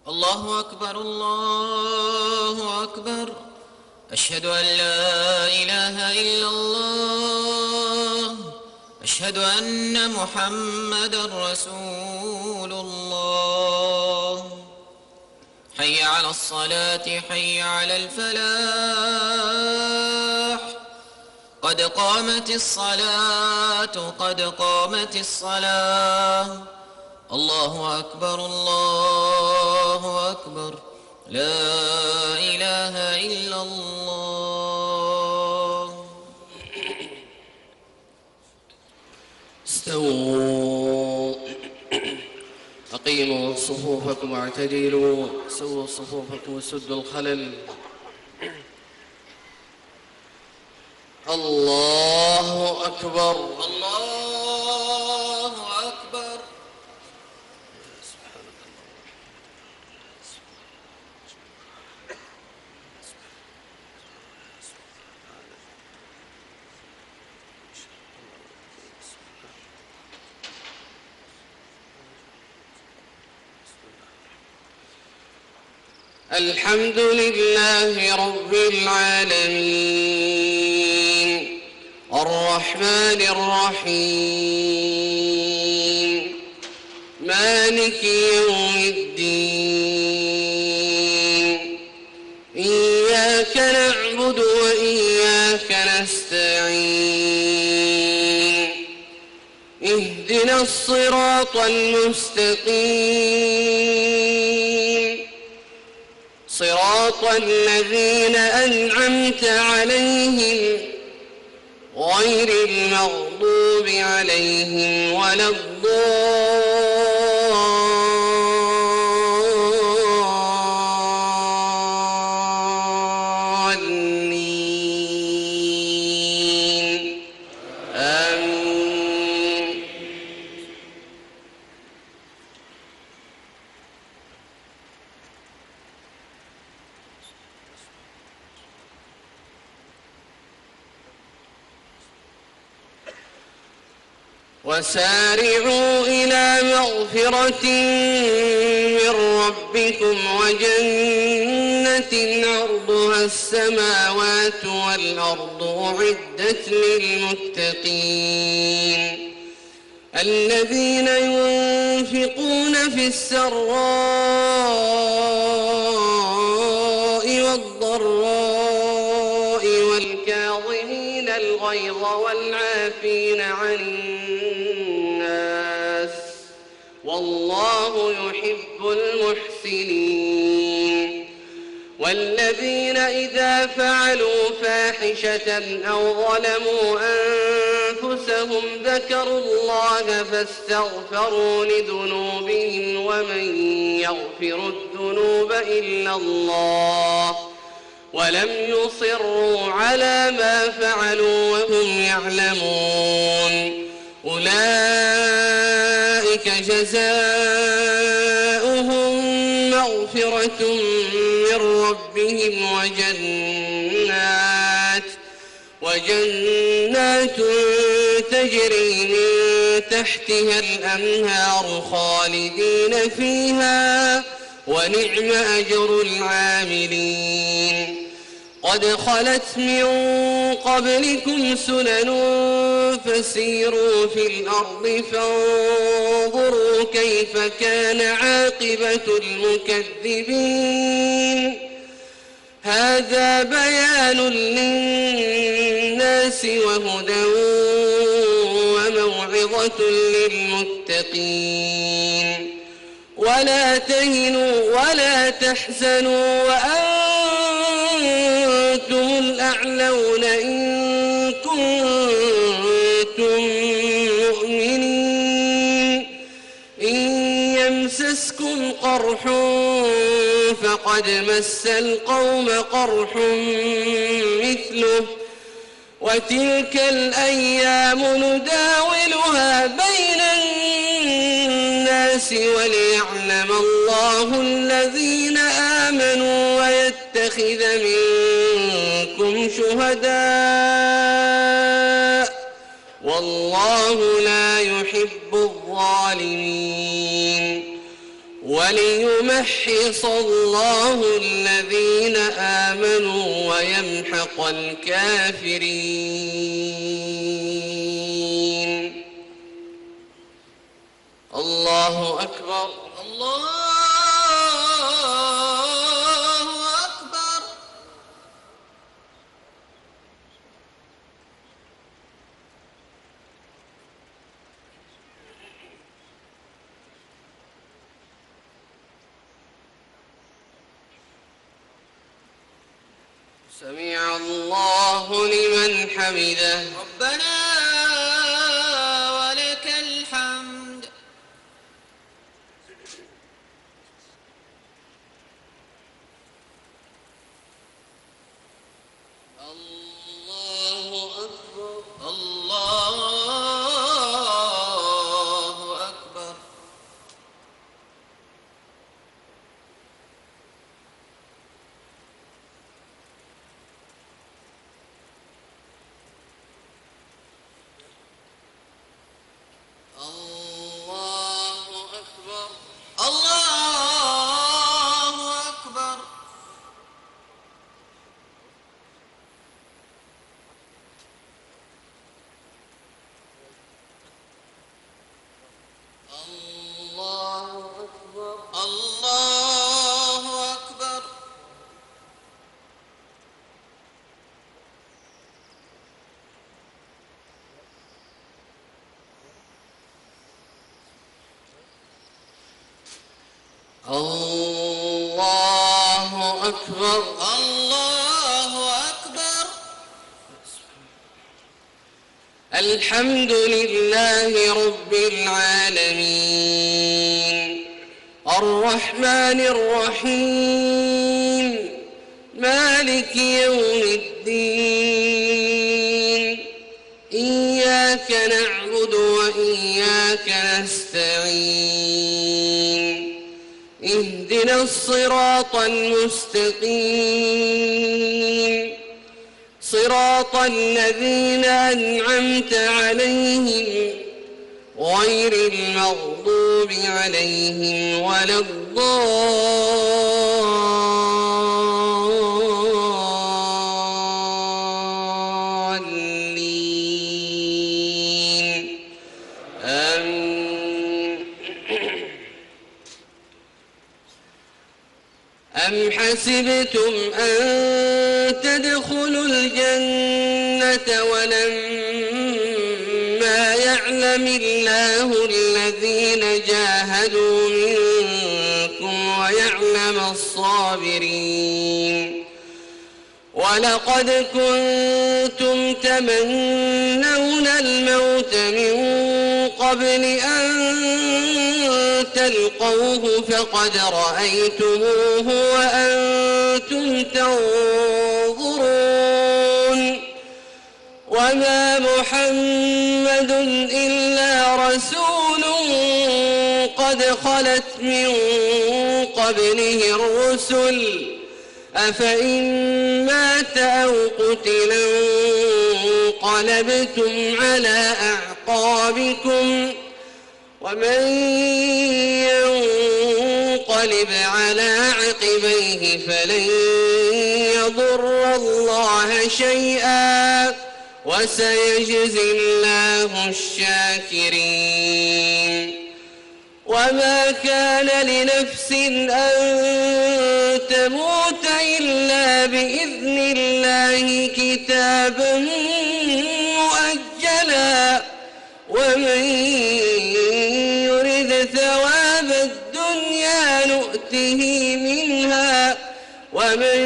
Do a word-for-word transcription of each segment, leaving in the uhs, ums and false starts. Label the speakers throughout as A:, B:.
A: الله أكبر الله أكبر. أشهد أن لا إله إلا الله. أشهد أن محمدا رسول الله. حي على الصلاة حي على الفلاح. قد قامت الصلاة قد قامت الصلاة. الله أكبر الله أكبر. لا إله إلا الله.
B: استووا أقيموا صفوفكم واعتدلوا. سووا صفوفكم وسدوا الخلل. الله أكبر
A: الله أكبر.
B: الحمد لله رب العالمين الرحمن الرحيم مالك يوم الدين. إياك نعبد وإياك نستعين. اهدنا الصراط المستقيم صراط الذين أنعمت عليهم غير المغضوب عليهم ولا الضالين. آمين. وسارعوا إلى مغفرة من ربكم وجنة عرضها السماوات والأرض أعدت للمتقين الذين ينفقون في السراء والضراء والكاظمين الغيظ والعافين عن الناس والله يحب المحسنين. والذين إذا فعلوا فاحشة أو ظلموا أنفسهم ذكروا الله فاستغفروا لذنوبهم ومن يغفر الذنوب إلا الله ولم يصروا على ما فعلوا وهم يعلمون أولئك جزاؤهم مغفرة من ربهم وجنات وجنات تجري من تحتها الأنهار خالدين فيها ونعم أجر العاملين. قد خلت من قبلكم سنن فسيروا في الأرض فانظروا كيف كان عاقبة المكذبين. هذا بيان للناس وهدى وموعظة للمتقين. ولا تهنوا ولا تحزنوا وأنتم الأعلون إن كنتم مؤمنين. إن يمسسكم قرح فقد مس القوم قرح مثله وتلك الأيام نداولها بين الناس وليعلم الله الذين آمنوا ويتخذ منكم شهداء والله لا يحب الظالمين.
C: وليمحص الله الذين آمنوا ويمحق الكافرين. الله أكبر.
A: الله أكبر.
C: سمع الله لمن حمده.
A: ربنا ولك الحمد.
C: الله أكبر.
A: الله أكبر.
C: الله أكبر.
A: الله أكبر.
C: الله أكبر.
A: الله أكبر.
C: الله أكبر.
A: الله أكبر.
C: الحمد لله رب العالمين الرحمن الرحيم مالك يوم الدين إياك نعبد وإياك نستعين اهدنا الصراط المستقيم صراط الذين أنعمت عليهم غير المغضوب عليهم ولا الضالين آمين. أم حسبتم أن تدخلوا الجنة ولما يعلم الله الذين جاهدوا منكم ويعلم الصابرين ولقد كنتم تمنون الموت من قبل أن تلقوه فقد رأيتموه وأنتم تنظرون وما محمد إلا رسول قد خلت من قبله الرسل أفإن مات أو قتلا انقلبتم على أعقابكم ومن ينقلب على عقبيه فلن يضر الله شيئا وسيجزي الله الشاكرين. وما كان لنفس أن تموت إلا بإذن الله كتابا مؤجلا ومن يرد ثواب الدنيا نؤته منها ومن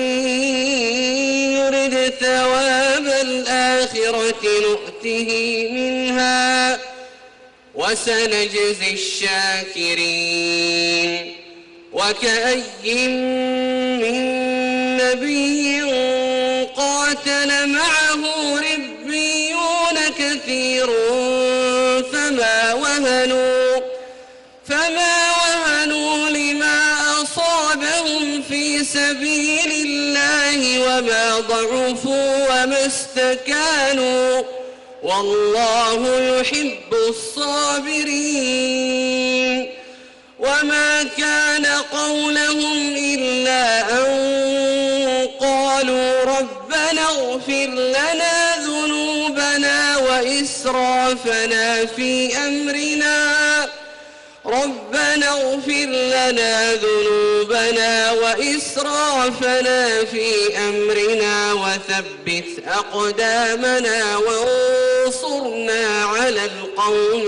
C: يرد ثواب الآخرة نؤته منها وسنجزي الشاكرين. وكأي من نبي قاتل معه ربيون كثير فما وهنوا فما وهنوا لما أصابهم في سبيل الله وما ضعفوا وما استكانوا والله يحب الصابرين. وما كان قولهم إلا أن قالوا ربنا اغفر لنا ذنوبنا وإسرافنا في أمرنا ربنا اغفر لنا ذنوبنا وإسرافنا في أمرنا وثبت أقدامنا وانصرنا على القوم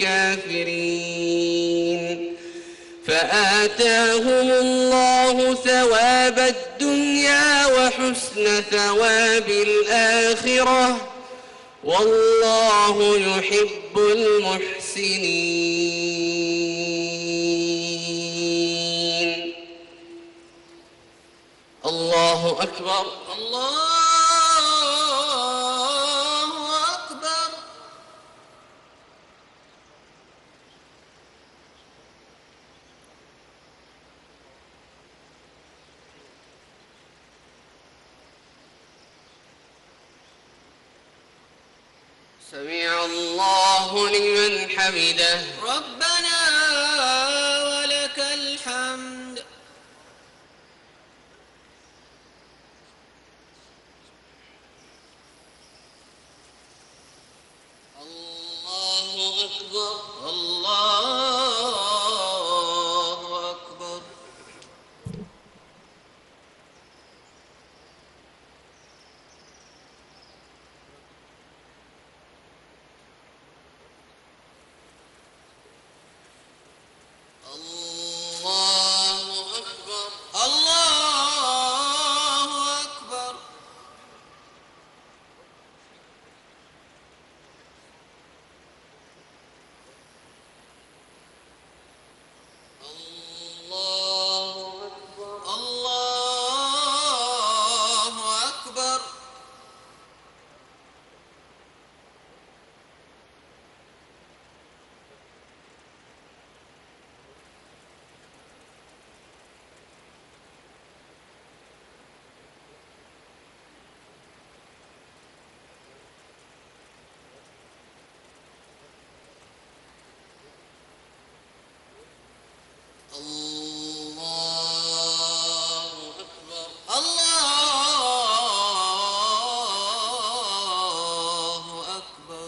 C: الكافرين فآتاهم الله ثواب الدنيا وحسن ثواب الآخرة والله يحب المحسنين. الله أكبر.
A: الله أكبر.
C: سمع الله لمن حمده.
A: ربنا ولك الحمد.
C: الله أكبر.
A: الله أكبر.
C: الله أكبر.
A: الله أكبر.
C: الله أكبر.
A: الله أكبر.
C: الله أكبر.
A: الله أكبر.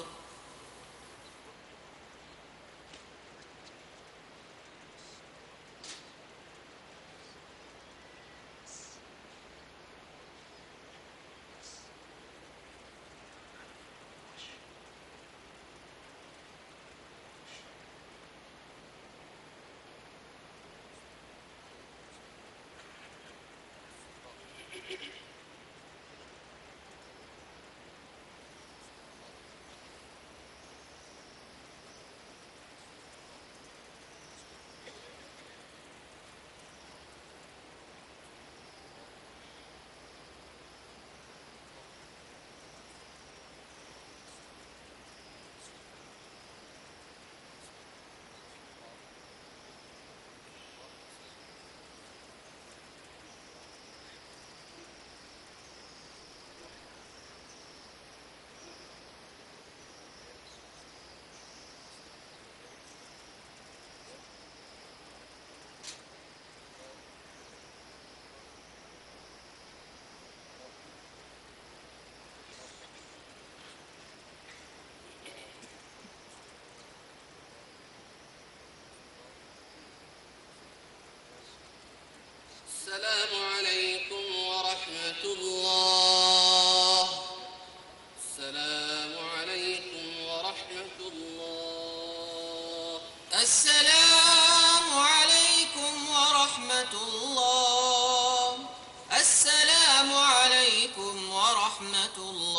C: السلام عليكم ورحمة الله. السلام عليكم ورحمة الله.
A: السلام عليكم ورحمة الله. السلام عليكم ورحمة الله.